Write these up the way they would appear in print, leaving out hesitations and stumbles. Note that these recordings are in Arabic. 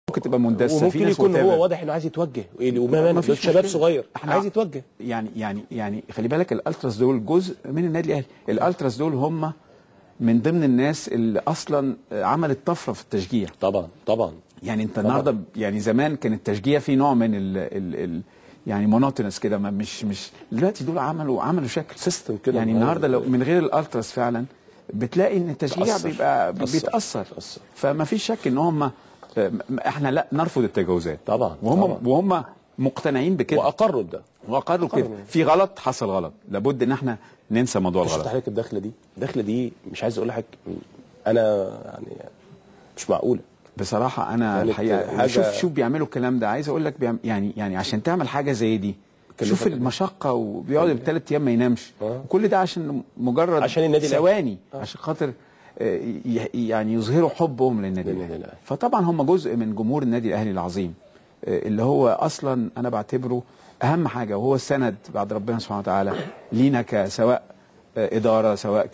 ممكن تبقى مندسه، وممكن يكون هو واضح انه عايز يتوجه، وما فيش شباب صغير عايز يتوجه. يعني خلي بالك الالتراس دول جزء من النادي الاهلي. الالتراس دول هم من ضمن الناس اللي اصلا عملت طفره في التشجيع. طبعا يعني انت النهارده، يعني زمان كان التشجيع فيه نوع من ال يعني مونوتونس كده، مش دلوقتي دول عملوا شكل سيستم كده. يعني النهارده لو من غير الالتراس فعلا بتلاقي ان التشجيع بيتاثر. فما فيش شك ان هم، احنا لا نرفض التجاوزات طبعا، وهم مقتنعين بكده واقروا بده. في غلط حصل، غلط لابد ان احنا ننسى موضوع الغلط. حضرتك الدخله دي مش عايز اقول لك انا يعني مش معقوله بصراحه. انا الحقيقه شوف بيعملوا الكلام ده. عايز اقول لك يعني عشان تعمل حاجه زي دي شوف المشقه، وبيقعد ب3 ايام ما ينامش، وكل ده عشان مجرد النادي ثواني عشان خاطر يعني يظهروا حبهم للنادي الاهلي. فطبعا هم جزء من جمهور النادي الاهلي العظيم، اللي هو اصلا انا بعتبره اهم حاجه، وهو السند بعد ربنا سبحانه وتعالى لينا، سواء اداره، سواء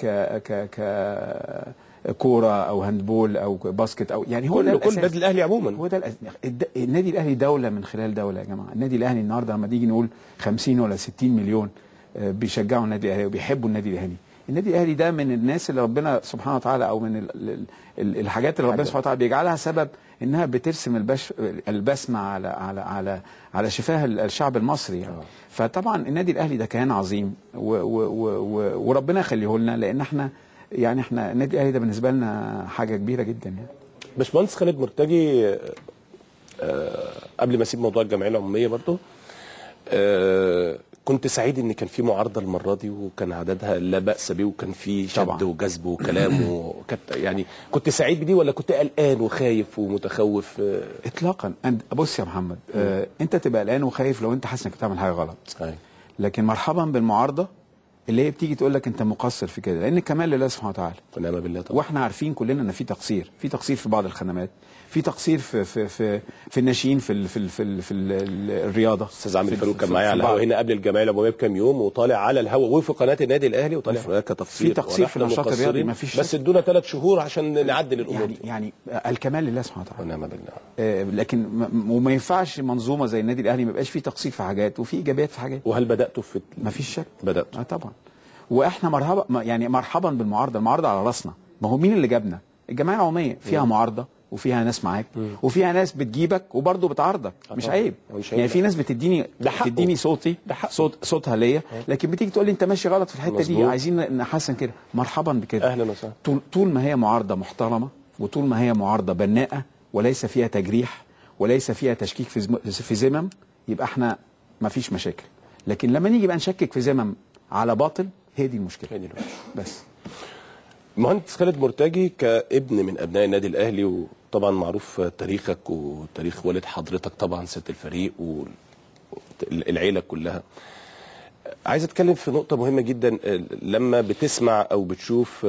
كوره او هاندبول او باسكت، او يعني هو كل النادي الاهلي عموما. هو ده النادي الاهلي دوله من خلال دوله. يا جماعه النادي الاهلي النهارده لما نيجي نقول 50 ولا 60 مليون بيشجعوا النادي الاهلي وبيحبوا النادي الاهلي. النادي الاهلي ده من الناس اللي ربنا سبحانه وتعالى، او من الحاجات اللي ربنا سبحانه وتعالى بيجعلها سبب انها بترسم البسمه على شفاه الشعب المصري يعني. فطبعا النادي الاهلي ده كيان عظيم، وربنا يخليه لنا، لان احنا النادي الاهلي ده بالنسبه لنا حاجه كبيره جدا يعني. باشمهندس خالد مرتجي، قبل ما اسيب موضوع الجمعيه العموميه برضه، كنت سعيد ان كان في معارضه المره دي، وكان عددها لا باس به، وكان في شد وجذب وكلام يعني كنت سعيد بدي ولا كنت قلقان وخايف ومتخوف؟ اطلاقا. بص يا محمد، انت تبقى قلقان وخايف لو انت حاسس انك بتعمل حاجه غلط. لكن مرحبا بالمعارضه اللي هي بتيجي تقول لك انت مقصر في كده، لان الكمال لله سبحانه وتعالى ونعم بالله طبعا. واحنا عارفين كلنا ان في تقصير في بعض الخدمات، في تقصير في الناشئين في الرياضه. استاذ عامر فاروق كان معايا على الهواء هنا قبل الجمعيه العموميه بكام يوم، وطالع على الهواء وفي قناه النادي الاهلي، وطالع هناك تقصير، في تقصير في النشاط الرياضي، ما فيش، بس ادونا 3 شهور عشان نعدل الامور يعني الكمال لله سبحانه وتعالى ونعم بالله. لكن وما ينفعش منظومه زي النادي الاهلي ما يبقاش فيه تقصير في حاجات وفي ايجابيات في حاجات. وهل بداتوا في؟ ما فيش شك بداتوا طبعا. واحنا مرحبا بالمعارضه، المعارضه على راسنا. ما هو مين اللي جابنا؟ الجمعيه العموميه فيها معارضه، وفيها ناس معاك، وفيها ناس بتجيبك وبرضه بتعارضك. مش عيب يعني. في ناس بتديني صوتها ليا، لكن بتيجي تقول لي انت ماشي غلط في الحته دي، عايزين نحسن كده. مرحبا بكده. اهلا وسهلا. طول ما هي معارضه محترمه، وطول ما هي معارضه بناءه وليس فيها تجريح وليس فيها تشكيك في ذمم، يبقى احنا ما فيش مشاكل. لكن لما نيجي بقى نشكك في ذمم على باطل، هي دي المشكله. بس مهندس خالد مرتجي، كابن من ابناء النادي الاهلي، وطبعا معروف تاريخك وتاريخ والد حضرتك طبعا، سياده الفريق والعيله كلها، عايز اتكلم في نقطه مهمه جدا. لما بتسمع او بتشوف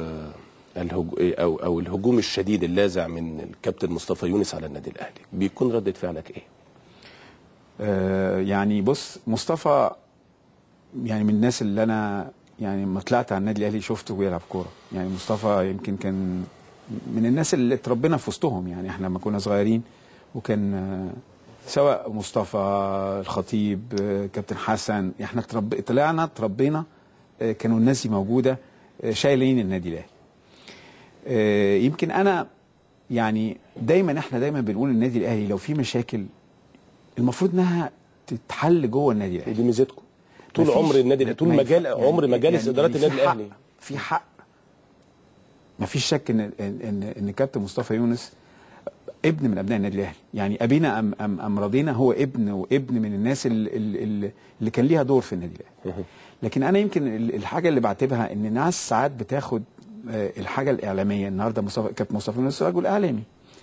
الهجوم الشديد اللاذع من الكابتن مصطفى يونس على النادي الاهلي، بيكون ردة فعلك ايه؟ يعني بص، مصطفى يعني من الناس اللي انا يعني لما طلعت على النادي الاهلي شفته بيلعب كوره. يعني مصطفى يمكن كان من الناس اللي اتربينا في وسطهم. يعني احنا لما كنا صغيرين، وكان سواء مصطفى، الخطيب، كابتن حسن، احنا اتربينا كانوا الناس دي موجوده شايلين النادي الاهلي. يمكن انا يعني احنا دايما بنقول النادي الاهلي لو في مشاكل المفروض انها تتحل جوه النادي الاهلي. ودي ميزتكم طول عمر النادي، طول عمر مجالس ادارات النادي الاهلي. في حق، ما فيش شك ان كابتن مصطفى يونس ابن من ابناء النادي الاهلي. يعني ابينا ام رضينا، هو وابن من الناس اللي كان ليها دور في النادي الاهلي. لكن انا يمكن الحاجه اللي بعتبرها ان الناس ساعات بتاخد الحاجه الاعلاميه. النهارده كابتن مصطفى يونس رجل اعلامي،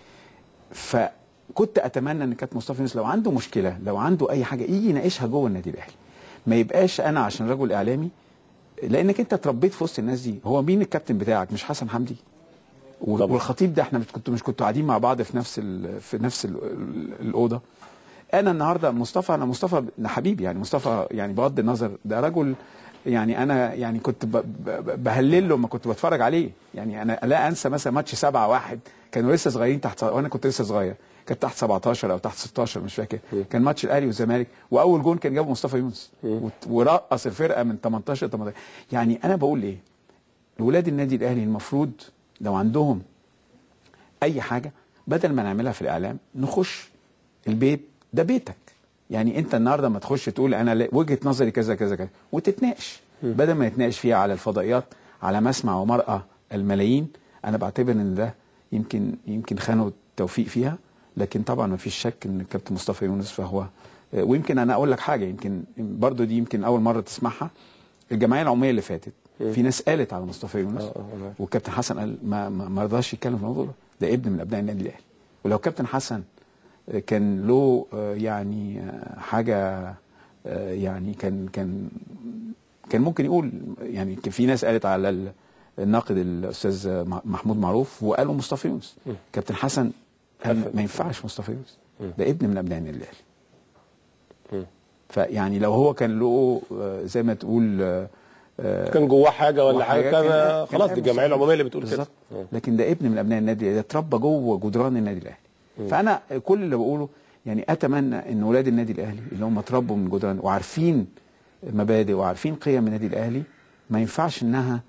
فكنت اتمنى ان كابتن مصطفى يونس لو عنده مشكله، لو عنده اي حاجه، يجي يناقشها جوه النادي الاهلي. ما يبقاش انا عشان رجل اعلامي، لانك انت اتربيت في وسط الناس دي. هو مين الكابتن بتاعك؟ مش حسن حمدي والخطيب ده؟ احنا مش كنتوا قاعدين مع بعض في نفس الاوضه. انا النهارده مصطفى حبيبي. يعني مصطفى يعني بغض النظر ده رجل، يعني انا يعني كنت بهلل له لما كنت بتفرج عليه. يعني انا لا انسى مثلا ماتش 7-1 كانوا لسه صغيرين تحت، وانا كنت لسه صغير. كانت تحت 17 او تحت 16 مش فاكر، كان ماتش الاهلي والزمالك واول جون كان جابه مصطفى يونس ورقص الفرقه من 18. يعني انا بقول ايه، ولاد النادي الاهلي المفروض لو عندهم اي حاجه بدل ما نعملها في الاعلام نخش البيت، ده بيتك. يعني انت النهارده ما تخش تقول انا وجهه نظري كذا كذا كذا وتتناقش، بدل ما نتناقش فيها على الفضائيات على مسمع ومرأى الملايين. انا بعتبر ان ده يمكن خانوا التوفيق فيها، لكن طبعا ما فيش شك ان الكابتن مصطفى يونس فهو. ويمكن انا اقول لك حاجه يمكن برضو دي يمكن اول مره تسمعها، الجمعيه العموميه اللي فاتت في ناس قالت على مصطفى يونس والكابتن حسن قال ما رضاش يتكلم في الموضوع ده ابن من ابناء النادي الاهلي. ولو كابتن حسن كان له يعني حاجه يعني كان ممكن يقول، يعني في ناس قالت على الناقد الاستاذ محمود معروف وقالوا مصطفى يونس. كابتن حسن ما ينفعش مصطفى يونس، ده ابن من ابناء النادي الاهلي. فيعني لو هو كان له زي ما تقول كان جواه حاجه ولا حاجه كان خلاص دي الجمعيه العموميه اللي بتقول كده. لكن ده ابن من ابناء النادي الاهلي، ده اتربى جوه جدران النادي الاهلي. فانا كل اللي بقوله يعني اتمنى ان اولاد النادي الاهلي اللي هم اتربوا من جدران وعارفين مبادئ وعارفين قيم النادي الاهلي ما ينفعش انها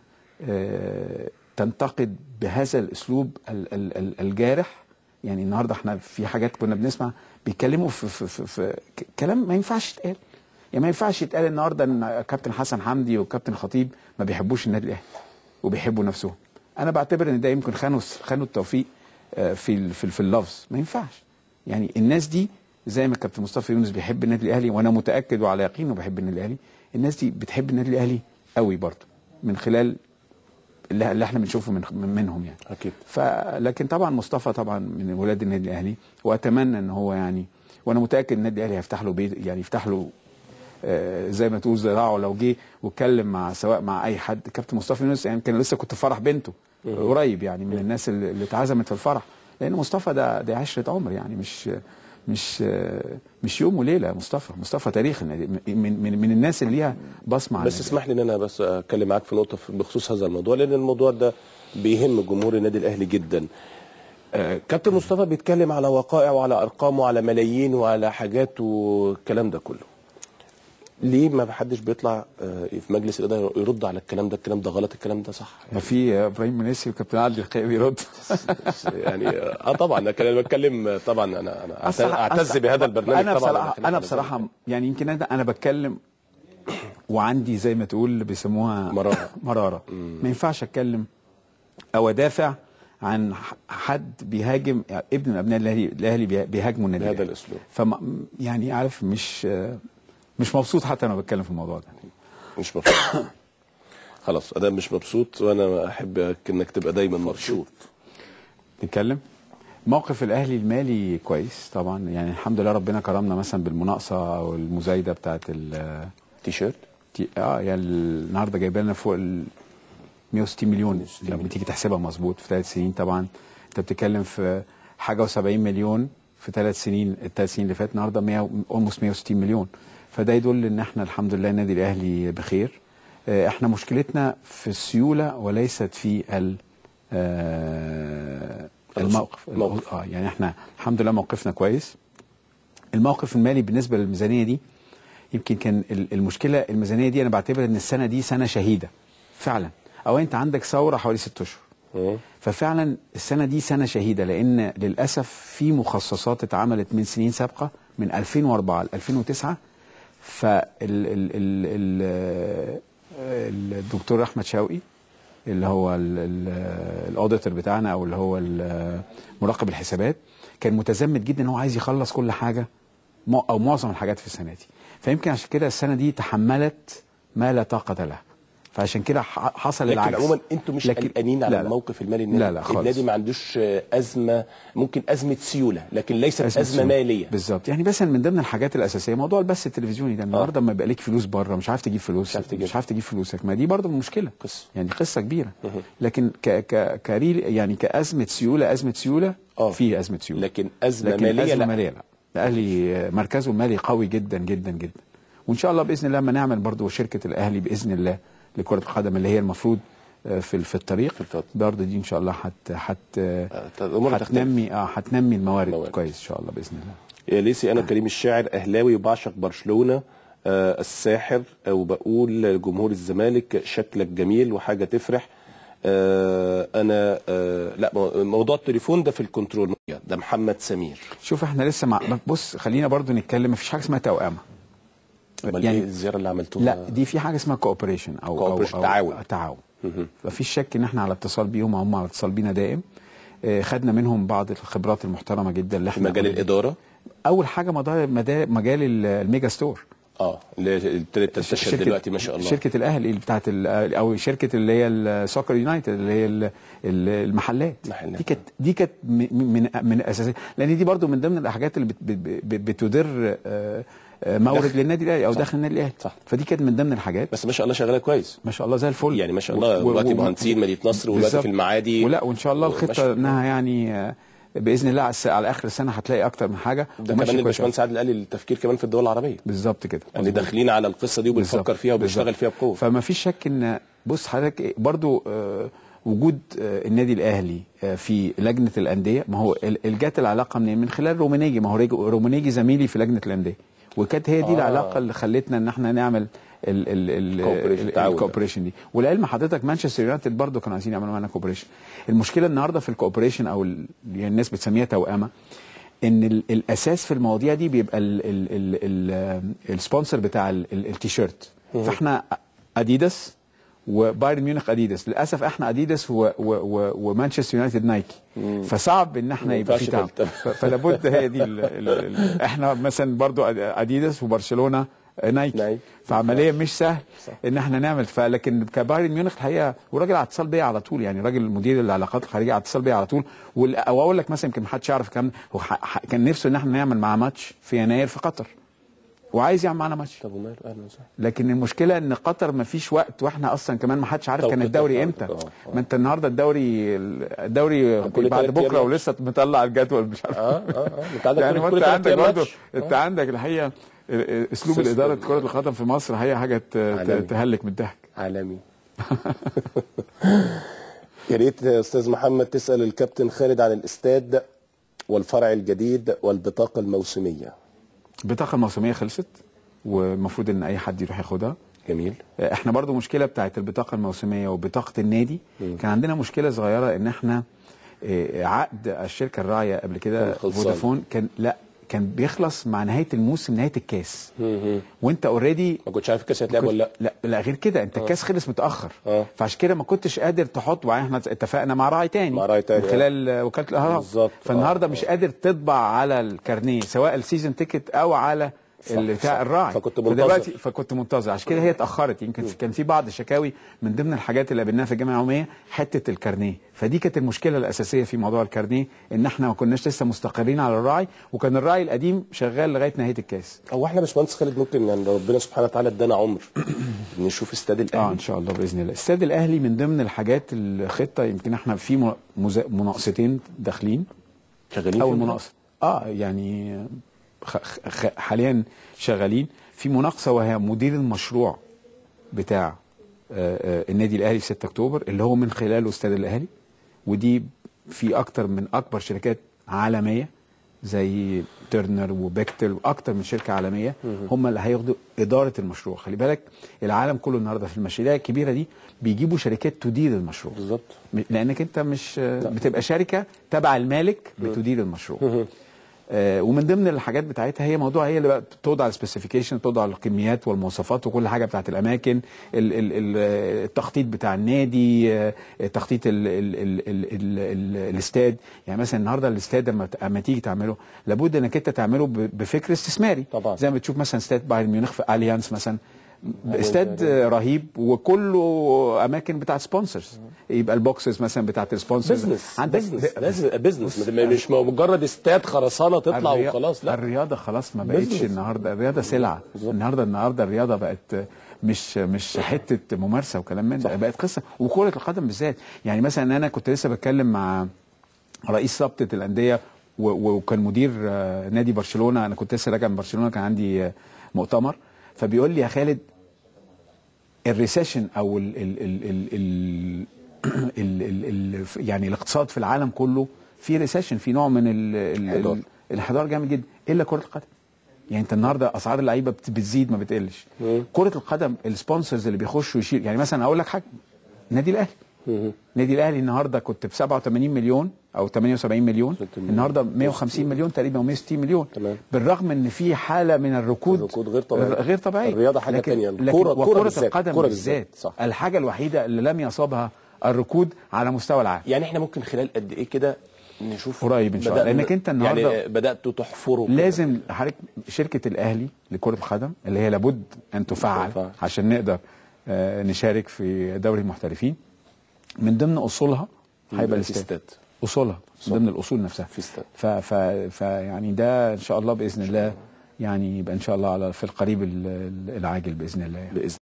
تنتقد بهذا الاسلوب الجارح. يعني النهارده احنا في حاجات كنا بنسمع بيتكلموا في كلام ما ينفعش يتقال. يعني ما ينفعش يتقال النهارده ان كابتن حسن حمدي والكابتن خطيب ما بيحبوش النادي الاهلي وبيحبوا نفسهم. انا بعتبر ان ده يمكن خانوا التوفيق في اللفظ. ما ينفعش. يعني الناس دي زي ما كابتن مصطفى يونس بيحب النادي الاهلي وانا متاكد وعلى يقين انه بيحب النادي الاهلي، الناس دي بتحب النادي الاهلي قوي برضه من خلال اللي احنا بنشوفه منهم يعني. اكيد. لكن طبعا مصطفى طبعا من ولاد النادي الاهلي، واتمنى ان هو يعني، وانا متاكد النادي الاهلي هيفتح له بيت، يعني يفتح له زي ما تقول ذراعه لو جه واتكلم سواء مع اي حد. كابتن مصطفى يونس يعني كان لسه كنت في فرح بنته قريب، يعني من الناس اللي اتعزمت في الفرح، لان مصطفى ده عشره عمر، يعني مش يوم وليله. مصطفى تاريخ من الناس اللي ليها بصمه. بس اسمح لي ان انا بس اتكلم معاك في نقطه بخصوص هذا الموضوع، لان الموضوع ده بيهم جمهور النادي الاهلي جدا. كابتن مصطفى بيتكلم على وقائع وعلى ارقام وعلى ملايين وعلى حاجات والكلام ده كله. ليه ما حدش بيطلع في مجلس الاداره يرد على الكلام ده؟ الكلام ده غلط، الكلام ده صح. ما في ابراهيم منيسي وكابتن عادل القيعي بيرد. يعني طبعا انا بتكلم، طبعا انا اعتز بهذا البرنامج. طبعا انا بصراحه يعني يمكن انا بتكلم وعندي زي ما تقول بيسموها مراره. ما ينفعش اتكلم او ادافع عن حد بيهاجم ابن من ابناء الاهلي بيهاجموا النادي بهذا الاسلوب. يعني عارف مش مبسوط حتى انا بتكلم في الموضوع ده. مش مبسوط. خلاص ادام مش مبسوط، وانا احب انك تبقى دايما مبسوط. نتكلم موقف الاهلي المالي كويس طبعا، يعني الحمد لله ربنا كرمنا مثلا بالمناقصه او المزايده بتاعه التيشيرت. يعني النهارده جايبه لنا فوق ال 160 مليون لما تيجي تحسبها مظبوط في 3 سنين. طبعا انت بتتكلم في حاجه و70 مليون في 3 سنين، الثلاث سنين اللي فاتت النهارده almost 160 مليون. فده يدل ان احنا الحمد لله النادي الاهلي بخير. احنا مشكلتنا في السيوله وليست في الموقف. يعني احنا الحمد لله موقفنا كويس. الموقف المالي بالنسبه للميزانيه دي يمكن كان المشكله. الميزانيه دي انا بعتبر ان السنه دي سنه شهيده فعلا. او انت عندك ثوره حوالي 6 اشهر، ففعلا السنه دي سنه شهيده، لان للاسف في مخصصات اتعملت من سنين سابقه من 2004 ل 2009. الدكتور احمد شوقي اللي هو الاوديتور بتاعنا او اللي هو مراقب الحسابات كان متزمت جدا ان هو عايز يخلص كل حاجه او معظم الحاجات في السنه دي. فيمكن عشان كده السنه دي تحملت ما لا طاقه لها، فعشان كده حصل العكس. لكن عموما انتم مش قلقانين على الموقف المالي النادي؟ لا خالص. النادي ما عندوش ازمه، ممكن ازمه سيوله لكن ليست ازمه ماليه. بالظبط. يعني مثلا من ضمن الحاجات الاساسيه موضوع البث التلفزيوني ده. النهارده لما يبقى ليك فلوس بره مش عارف تجيب فلوس، مش عارف تجيب فلوسك، ما دي برضه مشكله. يعني قصه كبيره. لكن يعني كازمه سيوله، في ازمه سيوله، لكن ازمه ماليه لا. لا. الاهلي مركزه المالي قوي جدا جدا جدا. وان شاء الله باذن الله لما نعمل برضه شركه الاهلي باذن الله لكره القدم اللي هي المفروض في الطريق برضه دي ان شاء الله هتنمي الموارد كويس ان شاء الله باذن الله. يا ليسي، انا كريم الشاعر اهلاوي وبعشق برشلونه الساحر، وبقول لجمهور الزمالك شكلك جميل وحاجه تفرح. انا لا، موضوع التليفون ده في الكنترول، ده محمد سمير. شوف احنا لسه بص خلينا برضو نتكلم، مفيش حاجه اسمها توأمه. يعني ايه الزياره اللي عملتوها؟ لا دي في حاجه اسمها كوبريشن او تعاون. ففيش شك ان احنا على اتصال بيهم، هم على اتصال بينا دائم. خدنا منهم بعض الخبرات المحترمه جدا اللي احنا في مجال الاداره. اول حاجه مجال الميجا ستور، اللي تنتشر دلوقتي ما شاء الله، شركه الاهلي بتاعت او شركه اللي هي السوكر يونايتد اللي هي المحلات. دي كانت من الاساسيات، لان دي برضو من ضمن الحاجات اللي بتدر مورد للنادي الاهلي او داخل النادي الاهلي. فدي كانت من ضمن الحاجات. بس ما شاء الله شغاله كويس، ما شاء الله زي الفل يعني، ما شاء الله دلوقتي مهندسين مدينه نصر ودلوقتي في المعادي. وان شاء الله الخطه انها يعني باذن الله على اخر السنه هتلاقي اكتر من حاجه. ده كمان الباشمهندس عادل قال التفكير كمان في الدول العربيه بالظبط كده، يعني داخلين على القصه دي وبنفكر فيها وبنشتغل فيها بقوه. فما فيش شك ان بص حضرتك برضو وجود النادي الاهلي في لجنه الانديه، ما هو جت العلاقه من خلال رومانيجي. ما هو رومانيجي زميلي في لجنه الانديه، وكانت هي دي العلاقه اللي خلتنا ان احنا نعمل الكوبريشن دي. ولعلم حضرتك مانشستر يونايتد برضه كانوا عايزين يعملوا معانا كوبريشن. المشكله النهارده في الكوبريشن او يعني الناس بتسميها توأمه، ان الاساس في المواضيع دي بيبقى السبونسر بتاع التيشيرت. فاحنا اديداس وبايرن ميونخ اديداس، للاسف احنا اديداس ومانشستر يونايتد نايكي. فصعب ان احنا يبقى في تعب، فلابد هي دي احنا مثلا برضو اديداس وبرشلونه نايكي، فعمليه مش سهل ان احنا نعمل. لكن كبايرن ميونخ الحقيقه، وراجل على اتصال بيا على طول، يعني راجل مدير العلاقات الخارجيه على اتصال بيا على طول. او اقول لك مثلا يمكن محدش يعرف الكلام ده، هو كان نفسه ان احنا نعمل معاه ماتش في يناير في قطر، وعايز يعمل معانا ماتش. طب وماله، اهلا وسهلا. لكن المشكله ان قطر ما فيش وقت، واحنا اصلا كمان ما حدش عارف كان الدوري امتى. ما انت النهارده الدوري بعد بكره ولسه مطلع الجدول مش عارف. يعني انت عندك برضه، انت عندك الحقيقه اسلوب الاداره كره القدم في مصر هي حاجه تهلك من الضحك. عالمي. يا ريت يا استاذ محمد تسال الكابتن خالد عن الاستاد والفرع الجديد والبطاقه الموسميه. البطاقه الموسميه خلصت، والمفروض ان اي حد يروح ياخدها. جميل. احنا برضو مشكله بتاعت البطاقه الموسميه وبطاقه النادي. كان عندنا مشكله صغيره ان احنا عقد الشركه الراعيه قبل كده فودافون كان بيخلص مع نهايه الموسم، نهايه الكاس. وانت اوريدي ما كنتش عارف الكاس هيتلعب ولا لا غير كده، انت الكاس خلص متاخر. فعشان كده ما كنتش قادر تحط. احنا اتفقنا مع راعي تاني من خلال وكاله الاهرام بالظبط. فالنهارده مش قادر تطبع على الكارنيه سواء السيزون تيكت او على بتاع الراعي. فكنت منتظر، عشان كده هي اتاخرت. يمكن كان في بعض الشكاوي من ضمن الحاجات اللي قابلناها في الجامعه العموميه حته الكارنيه. فدي كانت المشكله الاساسيه في موضوع الكارنيه، ان احنا ما كناش لسه مستقرين على الراعي، وكان الراعي القديم شغال لغايه نهايه الكاس. هو احنا باشمهندس خالد ممكن يعني ربنا سبحانه وتعالى ادانا عمر نشوف استاد الاهلي؟ ان شاء الله باذن الله. استاد الاهلي من ضمن الحاجات الخطه، يمكن احنا في مناقصتين داخلين شغالين او المناقصه يعني حاليا شغالين في مناقصه، وهي مدير المشروع بتاع النادي الاهلي في 6 اكتوبر اللي هو من خلاله استاد الاهلي. ودي في اكتر من اكبر شركات عالميه زي تيرنر وبيكتل واكتر من شركه عالميه هم اللي هياخدوا اداره المشروع. خلي بالك العالم كله النهارده في المشاريع الكبيره دي بيجيبوا شركات تدير المشروع بالظبط، لانك انت مش بتبقى شركه تبع المالك بتدير المشروع. ومن ضمن الحاجات بتاعتها هي موضوع هي اللي بقى توضع السبيسيفيكيشن، توضع الكميات والمواصفات وكل حاجه بتاعت الاماكن، التخطيط بتاع النادي، تخطيط الاستاد. يعني مثلا النهارده الاستاد لما تيجي تعمله لابد انك انت تعمله بفكر استثماري طبعا. زي ما بتشوف مثلا استاد بايرن ميونخ في اليانز مثلا، استاد رهيب وكله اماكن بتاعت سبونسرز. يبقى البوكسز مثلا بتاعت السبونسرز. لازم بزنس مش مجرد استاد خرسانه تطلع وخلاص. لا، الرياضه خلاص ما بقتش النهارده، الرياضه سلعه. النهارده الرياضه بقت مش حته ممارسه وكلام من ده، بقت قصه. وكره القدم بالذات، يعني مثلا انا كنت لسه بتكلم مع رئيس رابطه الانديه وكان مدير نادي برشلونه. انا كنت لسه راجع من برشلونه، كان عندي مؤتمر، فبيقول لي يا خالد الريسيشن او يعني الاقتصاد في العالم كله في ريسيشن، في نوع من الانحدار جامد جدا، الا كره القدم. يعني انت النهارده اسعار اللعيبه بتزيد ما بتقلش. كره القدم السبونسرز اللي بيخشوا يشيل، يعني مثلا اقول لك حاجه، النادي الاهلي. النادي الاهلي النهارده كنت ب 87 مليون او 78 مليون، النهارده 150 مليون تقريبا و160 مليون. تمام. بالرغم ان في حاله من الركود غير طبيعي. الرياضه حاجه ثانيه، كره القدم بالذات الحاجه الوحيده اللي لم يصابها الركود على مستوى العالم. يعني احنا ممكن خلال قد ايه كده نشوف قريب ان شاء الله، لانك انت النهارده يعني بداتوا تحفروا لازم حضرتك شركه الاهلي لكره القدم اللي هي لابد ان تفعل عشان نقدر نشارك في دوري المحترفين. من ضمن اصولها هيبقى الاستاد، اصولها من ضمن الاصول نفسها في استاد. يعني ده ان شاء الله باذن الله يعني يبقى ان شاء الله في القريب العاجل باذن الله يعني.